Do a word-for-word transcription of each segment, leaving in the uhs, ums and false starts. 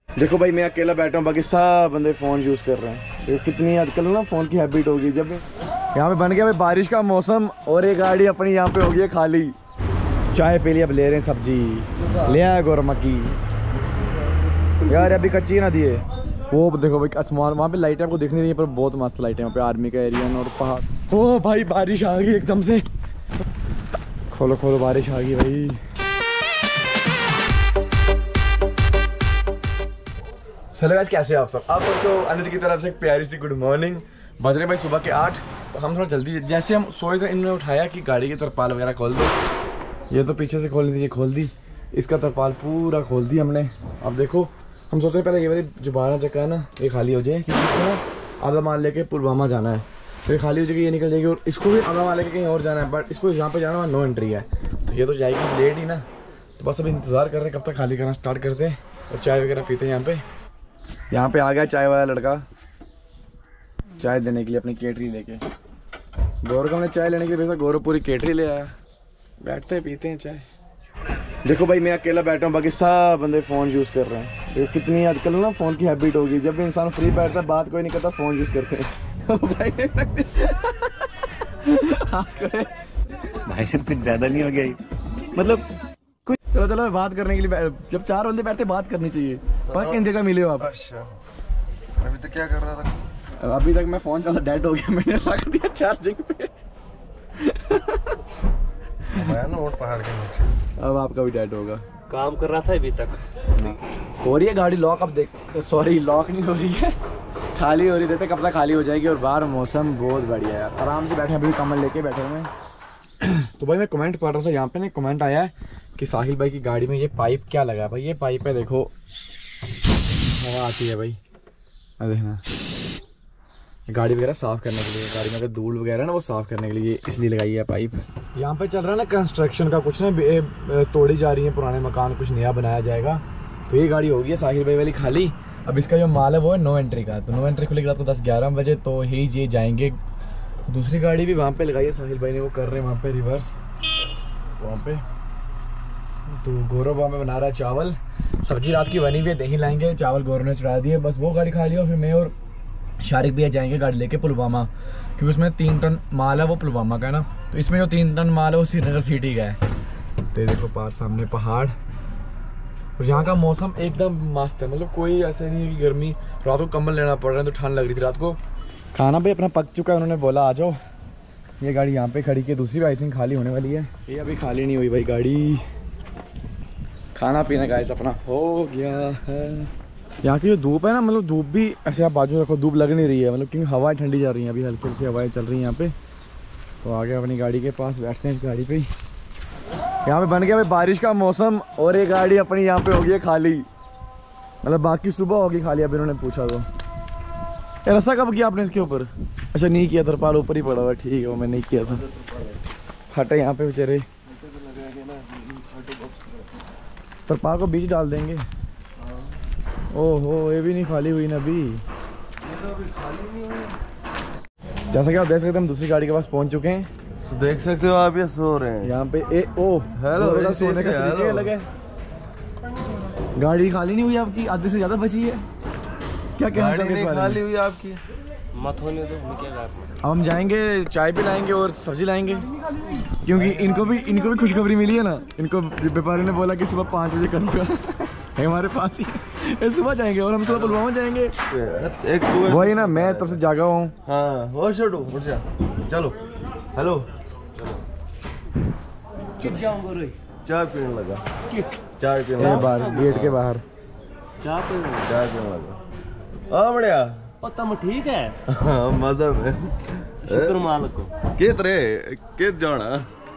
देखो भाई मैं अकेला बैठा हूँ, बाकी सब बंदे फ़ोन यूज़ कर रहे हैं। तो कितनी आजकल ना फ़ोन की हैबिट होगी। जब यहाँ पे बन गया भाई बारिश का मौसम और एक गाड़ी अपनी यहाँ पे हो गई है खाली। चाय पी ली, अब ले रहे हैं सब्जी। ले आया गौरमा की यार, अभी कच्ची ना दिए। वो देखो भाई आसमान, वहाँ पे लाइटें आपको दिख नहीं रही है पर बहुत मस्त लाइटें वहाँ पे, आर्मी का एरिया और पहाड़। ओ भाई बारिश आ गई एकदम से। खोलो खोलो, बारिश आ गई भाई। हेलो गाइस, कैसे हैं आप सब? आप सबको अनुज की तरफ से एक प्यारी सी गुड मॉर्निंग। बज रहे भाई सुबह के आठ। तो हम थोड़ा जल्दी, जैसे हम सोए थे इन्होंने उठाया कि गाड़ी की तरपाल वगैरह खोल दो। ये तो पीछे से खोलनी थी, ये खोल दी। इसका तरपाल पूरा खोल दी हमने। अब देखो हम सोच रहे पहले ये वाली जो बारह जगह है ना ये खाली हो जाए, क्योंकि ना आधा माल लेके पुलवामा जाना है। तो ये खाली हो जाएगी, ये निकल जाएगी। और इसको भी आधा माल लेके कहीं और जाना है, बट इसको यहाँ पे जाना है, नो एंट्री है। तो ये तो जाएगी लेट ही ना। तो बस अभी इंतज़ार कर रहे हैं कब तक खाली करना स्टार्ट करते हैं और चाय वगैरह पीते हैं। यहाँ पे यहाँ पे आ गया चाय वाला लड़का चाय देने के लिए अपनी केटरी लेके। गौरव को हमने चाय लेने के लिए भेजा, गौरव पूरी केटरी ले आया। बैठते हैं पीते हैं चाय। देखो भाई मैं अकेला बैठा हूँ, बाकी सब बंदे फ़ोन यूज़ कर रहे हैं। तो कितनी आजकल ना फ़ोन की हैबिट होगी। जब भी इंसान फ्री बैठता है बात कोई नहीं करता, फ़ोन यूज़ करते हैं। भाई भाई सिर्फ कुछ ज़्यादा नहीं हो गया, मतलब कुछ। चलो चलो बात करने के लिए, जब चार बंदे बैठते बात करनी चाहिए। पर किन जगह मिले हो आप? अच्छा अभी तक क्या कर रहा था? अभी तक मैं फ़ोन चला डेड हो गया, मैंने रख दिया चार्जिंग पे। मैं ना और पहाड़ के नीचे। अब आपका भी डेड होगा। काम कर रहा था अभी तक। हो रही है गाड़ी लॉक, अब देख। सॉरी लॉक नहीं हो रही है, खाली हो रही। देते कब तक खाली हो जाएगी। और बाहर मौसम बहुत बढ़िया है, आराम से बैठे। अभी कमल लेके बैठे हुए हैं। तो भाई मैं कमेंट पढ़ रहा था, यहाँ पे ना कमेंट आया है कि साहिल भाई की गाड़ी में ये पाइप क्या लगा है। भाई ये पाइप है, देखो हवा आती है भाई, देखना। गाड़ी वगैरह साफ़ करने के लिए, गाड़ी में अगर धूल वगैरह ना वो साफ़ करने के लिए इसलिए लगाई है पाइप। यहाँ पे चल रहा है ना कंस्ट्रक्शन का कुछ ना, तोड़ी जा रही है पुराने मकान, कुछ नया बनाया जाएगा। तो ये गाड़ी होगी साहिल भाई वाली खाली। अब इसका जो माल है वो है नो एंट्री का। तो नो एंट्री खुलेगी रात को दस ग्यारह बजे, तो ही ये जाएंगे। दूसरी गाड़ी भी वहाँ पे लगाई है साहिल भाई ने, वो कर रहे हैं वहाँ पे रिवर्स वहाँ पे। तो गौरव वहाँ पे बना रहा है चावल, सब्जी रात की बनी हुई है, दही लाएंगे। चावल गौरव ने चढ़ा दिए, बस वो गाड़ी खाली हो। फिर मैं और शारिक भैया जाएंगे गाड़ी लेके पुलवामा, क्योंकि उसमें तीन टन माल है, वो पुलवामा का है ना। तो इसमें जो तीन टन माल है वो श्रीनगर सिटी का है। तो देखो पार सामने पहाड़, और यहाँ का मौसम एकदम मस्त है। मतलब कोई ऐसा नहीं है कि गर्मी। रात को कम्बल लेना पड़ रहा है, तो ठंड लग रही थी रात को। खाना भी अपना पक चुका है, उन्होंने बोला आ जाओ। ये गाड़ी यहाँ पे खड़ी की, दूसरी आई थिंक खाली होने वाली है। ये अभी खाली नहीं हुई भाई गाड़ी। खाना पीना गाइस अपना हो गया है। यहाँ की जो धूप है ना, मतलब धूप भी ऐसे आप बाजू रखो, धूप लग नहीं रही है, मतलब क्योंकि हवाएं ठंडी जा रही हैं। अभी हल्की हल्की हवाएं चल रही हैं यहाँ पे। तो आ गया अपनी गाड़ी के पास, बैठते हैं इस गाड़ी पे। यहाँ पे बन गया भाई बारिश का मौसम और ये गाड़ी अपनी यहाँ पे होगी खाली, मतलब बाकी सुबह होगी खाली। अभी इन्होंने पूछा तो यार ऐसा कब किया आपने इसके ऊपर? अच्छा नहीं किया, तरपाल ऊपर ही पड़ा हुआ। ठीक है, वो मैं नहीं किया था। फटे यहाँ पे बेचारे, तरपाल को बीच डाल देंगे। ओहो ये भी नहीं खाली हुई ना अभी। जैसा कि आप देख सकते हैं हम दूसरी गाड़ी के पास पहुंच चुके हैं। तो देख सकते हो आप, ये सो रहे हैं यहाँ पे। ए ओ हेलो, सोने का तरीका अलग है। गाड़ी खाली नहीं हुई आपकी, आधे से ज्यादा बची है। क्या कहना चाहोगे इस बारे में? खाली हुई आपकी मत होने दो, मैं क्या कर। अब हम जाएंगे, चाय भी लाएंगे और सब्जी लाएंगे, क्योंकि इनको भी इनको भी खुशखबरी मिली है ना। इनको व्यापारी ने बोला कि सुबह पाँच बजे करूँगा। हमारे पास ही सुबह जाएंगे और हम सुबह पुलवामा जाएंगे। एक वही ना, मैं तब से जागा हूँ। हाँ और छोटू उठ जा, चलो हेलो चाय पीने लगा, चाय पीने लगा बाहर गेट के बाहर चाय पीने चाय पीने लगा। हाँ बढ़िया, तुम ठीक है? हाँ मजा में शुक्र मालिक को। केत रे केत जाना।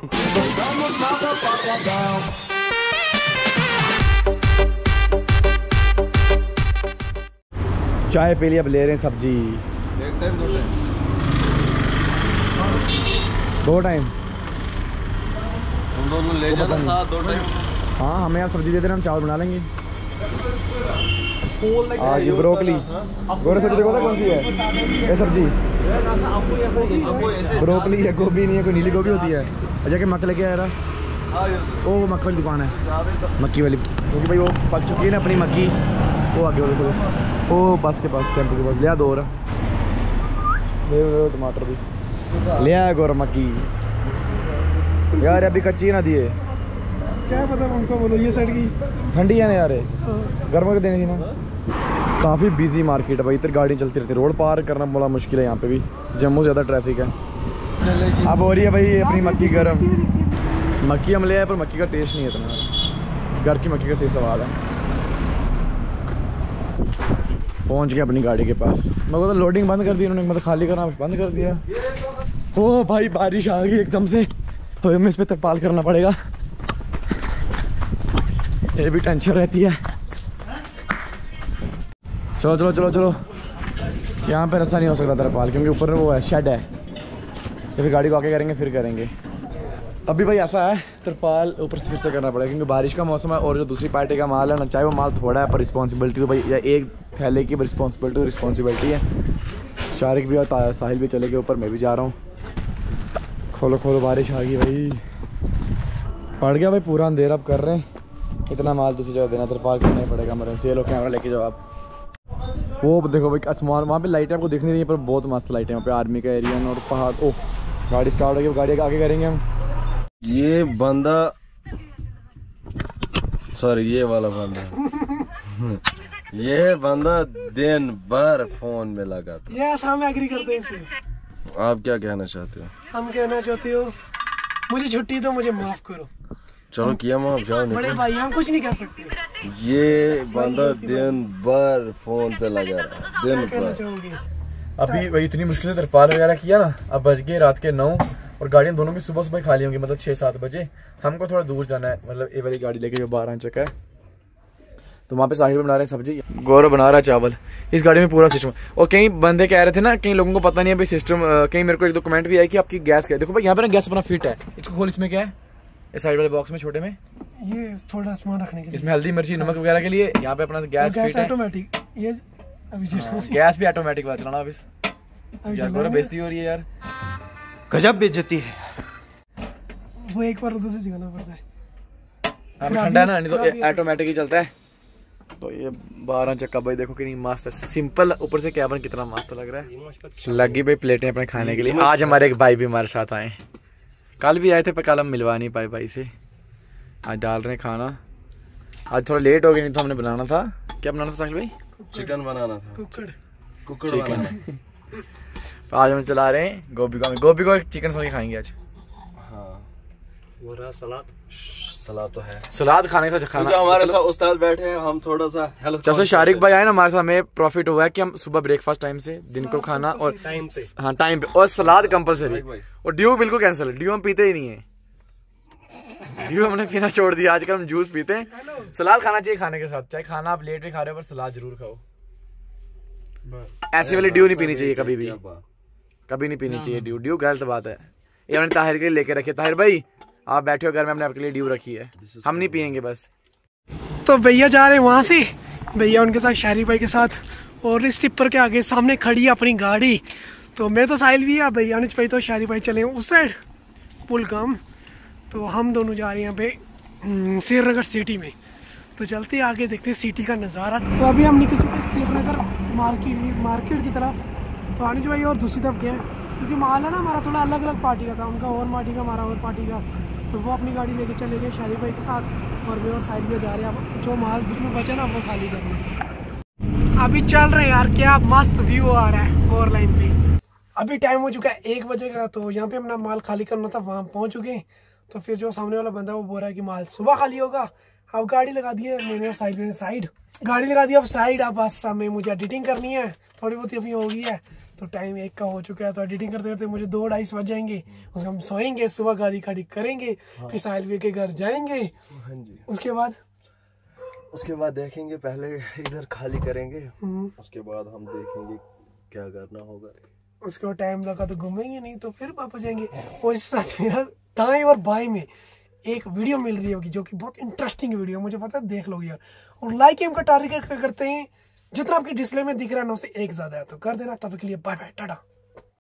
चाय पी ली, अब ले रहे हैं सब्जी। एक टाइम दो टाइम दो टाइम हम दोनों ले जाना साथ, दो टाइम। हाँ हमें आप सब्जी दे देना, हम चावल बना लेंगे। हाँ ये ब्रोकली, गोरे सब्जी देखो कौन सी है ये सब्जी? ब्रोकली है, गोभी नहीं है, कोई नीली गोभी होती है। अच्छा कि मक्क लेके आया रहा। ओ मक्की वाली दुकान है, मक्की वाली, क्योंकि भाई वो पक चुकी है ना अपनी मक्की। वो आगे वाले वो बस के पास, टेम्पो के पास लिया दो और ले लो टमाटर भी लिया गोर मक्की यार अभी कच्ची ना दिए क्या पता उनको, बोलो ये साइड की ठंडी है ना यार, गर्म कर देनी थी ना। काफ़ी बिजी मार्केट है भाई, इधर गाड़ी चलती रहती है, रोड पार करना बड़ा मुश्किल है यहाँ पे भी, जम्मू ज़्यादा ट्रैफिक है। अब हो रही है भाई अपनी मक्की गर्म, मक्की हम ले आए पर मक्की का टेस्ट नहीं है इतना, घर की मक्की का सही सवाल है। पहुंच गए अपनी गाड़ी के पास, मैं तो लोडिंग बंद कर दी उन्होंने, मतलब खाली करना बंद कर दिया। ओ भाई बारिश आ गई एकदम से, तो हमें इस पर तरपाल करना पड़ेगा, ये भी टेंशन रहती है। चलो चलो चलो चलो, यहाँ पे रास्ता नहीं हो सकता तरपाल, क्योंकि ऊपर वो है शेड है, तो फिर गाड़ी को आगे करेंगे फिर करेंगे। अभी भाई ऐसा है तरपाल ऊपर से फिर से करना पड़ेगा, क्योंकि बारिश का मौसम है, और जो दूसरी पार्टी का माल है ना, चाहे वो माल थोड़ा है पर रिस्पॉन्सिबिलिटी तो भाई, या एक थैले की रिस्पॉन्सिबिलिटी तो रिस्पॉन्सिबिलिटी है। शारिक भी और साहिल भी चले गए ऊपर, मैं भी जा रहा हूँ। खोलो खोलो, बारिश आ गई भाई, पड़ गया भाई पूरा अंधेरा। अब कर रहे हैं इतना माल दूसरी जगह देना, तरपाल करना ही पड़ेगा मेरे से। ये लोग कैमरा लेके जाओ आप। वो देखो भाई आसमान, वहाँ पे लाइटें आपको दिख नहीं रही है पर बहुत मस्त लाइटें हैं वहाँ पे, आर्मी का एरिया और पहाड़। ओह गाड़ी स्टार्ट हो गई, गाड़ी आगे करेंगे हम। ये बंदा, सॉरी ये वाला बंदा ये बंदा दिन भर फोन में लगा था। यस हम एग्री करते हैं इससे। आप क्या कहना चाहते हो? हम कहना चाहते हो मुझे छुट्टी दो, मुझे माफ करो। चलो किया माफ, जाओ बड़े निकलो। भाई हम कुछ नहीं कह सकते। ये बंदा दिन भर फोन पे लगा रहा है, दिन कहना भर। चाहोगे? अभी भाई इतनी मुश्किल से तरपाल वगैरह किया ना, अब बज गए रात के नौ, और गाड़ियाँ दोनों की सुबह सुबह खाली होंगी, मतलब छः सात बजे। हमको थोड़ा दूर जाना है, मतलब ये वाली गाड़ी लेके जो बारह चक्का है, तो वहाँ पे साहिल बना रहे हैं सब्जी, गौरव बना रहा है चावल। इस गाड़ी में पूरा सिस्टम, और कई बंदे कह रहे थे ना, कई लोगों को पता नहीं है भाई सिस्टम, कहीं मेरे को एक दो कमेंट भी आया कि आपकी गैस क्या है। देखो भाई यहाँ पे ना गैस अपना फिट है, इसको खोल, इसमें क्या है, इस साइड वाले बॉक्स में छोटे में, ये थोड़ा सामान रखने के लिए, इसमें हल्दी मिर्ची नमक वगैरह के लिए। यहाँ पे अपना गैस फिट है, ऑटोमेटिक। ये अभी चल गैस भी ऑटोमेटिक वाला चलाना। अभी अभी यार चल गौरव बेइज्जती हो रही है यार, गजब बेइज्जती है। वो एक बार उधर से जगाना पड़ता है। हमें ठंडा है ना, नहीं तो ऑटोमेटिक ही चलता है। तो ये बारह चक्का भाई देखो कितनी मस्त है, सिंपल, ऊपर से कैबिन कितना मस्त लग रहा है। लगी भाई प्लेटें अपने खाने के लिए। आज हमारे एक भाई भी हमारे साथ आए, कल भी आए थे पर कल हम मिलवा नहीं पाए भाई से। आज डाल रहे हैं खाना, आज थोड़ा लेट हो गया, नहीं तो हमने बनाना था। क्या बनाना था साहिल भाई? चिकन बनाना था, कुकड़ कुकड़ चिकन। बनाना। आज हम चला रहे हैं गोभी का, गोभी को चिकन समझ खाएंगे आज। हाँ वो रहा सलाद, सलाद तो है, सलाद खाने के साथ खाना। क्योंकि हमारे साथ उस्ताद बैठे हैं, हम थोड़ा सा हेल्थ। जब से शारिक भाई आए ना हमारे साथ, हमें प्रॉफिट हुआ है कि हम सुबह ब्रेकफास्ट टाइम से, दिन को खाना और टाइम पे, हाँ टाइम पे, और सलाद कंपलसरी। और ड्यू बिल्कुल कैंसिल, ड्यू हम पीते ही नहीं है, ड्यू हमने पीना छोड़ दिया। आजकल हम जूस पीते हैं। सलाद खाना चाहिए खाने के साथ, चाहे खाना आप लेट भी खा रहे हो पर सलाद जरूर खाओ। ऐसी वाली ड्यू नहीं पीनी चाहिए कभी भी, कभी नहीं पीनी चाहिए ड्यू, ड्यू गलत बात है। ये हमने ताहिर के लिए लेके रखी है। ताहिर भाई आप बैठे हो घर में, हमने आपके लिए ड्यू रखी है, हम नहीं पियेंगे बस। तो भैया जा रहे हैं वहाँ से, भैया उनके साथ शारिक भाई के साथ, और इस टिप्पर के आगे सामने खड़ी है अपनी गाड़ी। तो मैं तो साहिल भी है, भैया अनुज भाई तो शारिक भाई चले उस साइड पुलगाम, तो हम दोनों जा रहे हैं यहाँ पे श्रीनगर सिटी में। तो चलते आगे देखते हैं सिटी का नज़ारा। तो अभी हम निकल चुके हैं श्रीनगर मार्केट मार्केट की तरफ। तो अनुज भाई और दूसरी तरफ गए, क्योंकि माल है ना हमारा थोड़ा अलग अलग पार्टी का था, उनका और पार्टी का, हमारा और पार्टी का। तो वो अपनी गाड़ी लेके चले गए शारिक भाई के साथ, और मैं और साइड में जा रहे हैं। अब जो माल बीच में बचा ना वो खाली करना। अभी चल रहे हैं यार, क्या मस्त व्यू आ रहा है फोर लाइन पे। अभी टाइम हो चुका है एक बजे का, तो यहाँ पे अपना माल खाली करना था, वहाँ पहुँच चुके। तो फिर जो सामने वाला बंदा वो बोल रहा है कि माल सुबह खाली होगा। अब गाड़ी लगा दी है मैंने साइड में, साइड गाड़ी लगा दी अब साइड। अब बस में मुझे एडिटिंग करनी है, थोड़ी बहुत अभी हो गई है। तो टाइम एक का हो चुका है, तो एडिटिंग करते करते मुझे दो ढाई बज जाएंगे। उसके हम सोएंगे, सुबह गाड़ी खड़ी करेंगे, फिर साहिल भाई के घर जाएंगे। हाँ जी, उसके बाद उसके बाद देखेंगे, पहले इधर खाली करेंगे, उसके बाद हम देखेंगे क्या करना होगा। उसके बाद टाइम लगा तो घूमेंगे, नहीं तो फिर वापस जाएंगे। और इस साथ मेरा दाएं और बाएं में एक वीडियो मिल रही होगी जो कि बहुत इंटरेस्टिंग वीडियो, मुझे पता है, देख लोगे यार। और लाइक एम का टारगेट करते हैं, जितना आपकी डिस्प्ले में दिख रहा है ना उससे एक ज्यादा है, तो कर देना। तब के लिए बाय बाय, टाटा।